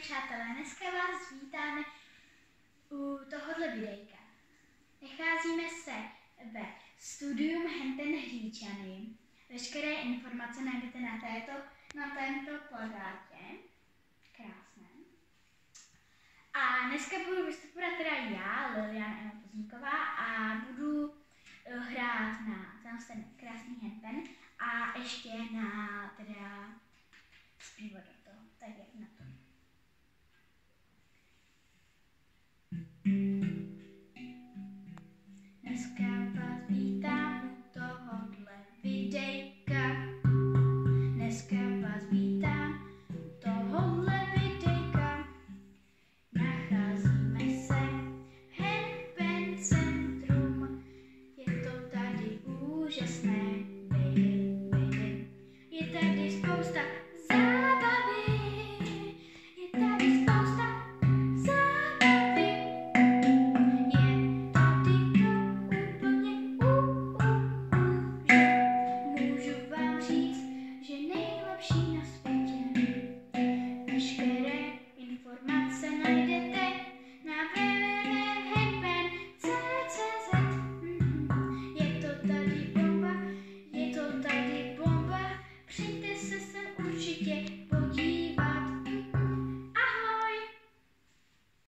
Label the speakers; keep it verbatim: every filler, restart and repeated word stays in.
Speaker 1: přátelé, dneska vás vítáme u tohohle videjka. Nacházíme se ve studium handpan Hříčany. Veškeré informace najdete na, této, na tomto plakátě. Krásné. A dneska budu vystupovat teda já, Lilianka, a budu hrát na ten krásný handpan a ještě na teda zpívat.